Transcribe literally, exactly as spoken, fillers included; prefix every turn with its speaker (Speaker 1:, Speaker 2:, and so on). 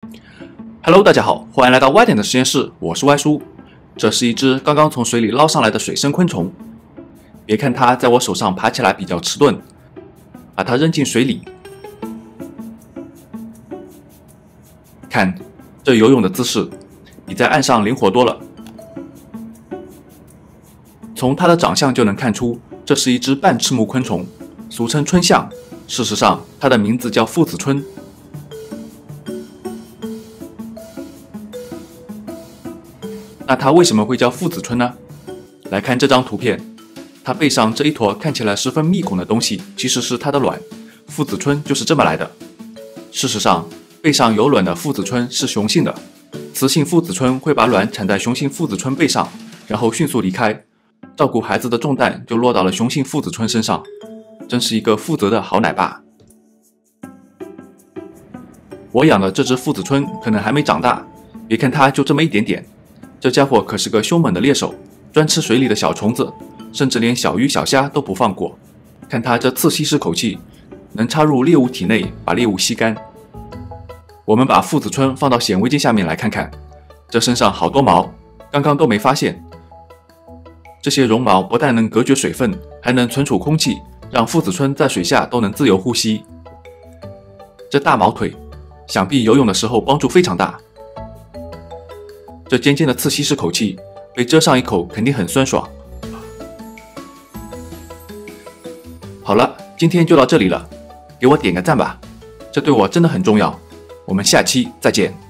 Speaker 1: Hello， 大家好，欢迎来到歪点的实验室，我是歪叔。这是一只刚刚从水里捞上来的水生昆虫。别看它在我手上爬起来比较迟钝，把它扔进水里，看这游泳的姿势，比在岸上灵活多了。从它的长相就能看出，这是一只半翅目昆虫，俗称春象。事实上，它的名字叫父子春。那它为什么会叫父子春呢？来看这张图片，它背上这一坨看起来十分密孔的东西，其实是它的卵。父子春就是这么来的。事实上，背上有卵的父子春是雄性的，雌性父子春会把卵产在雄性父子春背上，然后迅速离开，照顾孩子的重担就落到了雄性父子春身上，真是一个负责的好奶爸。我养的这只父子春可能还没长大，别看它就这么一点点。这家伙可是个凶猛的猎手，专吃水里的小虫子，甚至连小鱼小虾都不放过。看它这刺吸式口气，能插入猎物体内，把猎物吸干。我们把父子春放到显微镜下面来看看，这身上好多毛，刚刚都没发现。这些绒毛不但能隔绝水分，还能存储空气，让父子春在水下都能自由呼吸。这大毛腿，想必游泳的时候帮助非常大。这尖尖的刺吸式口气，被蛰上一口肯定很酸爽。好了，今天就到这里了，给我点个赞吧，这对我真的很重要。我们下期再见。